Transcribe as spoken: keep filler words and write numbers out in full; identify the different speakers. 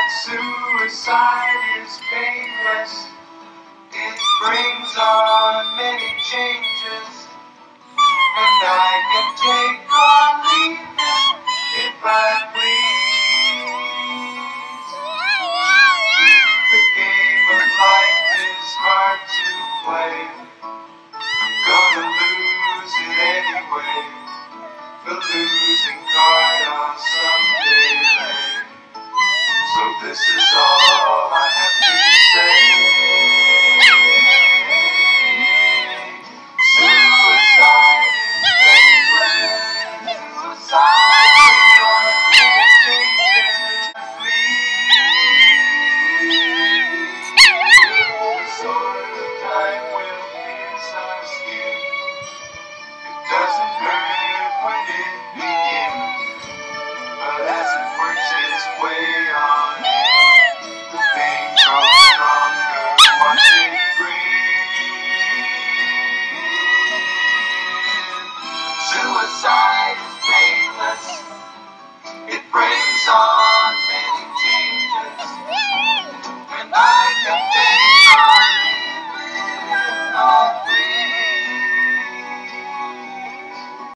Speaker 1: Suicide is painless. It brings on many changes, and I can take or leave it if I please.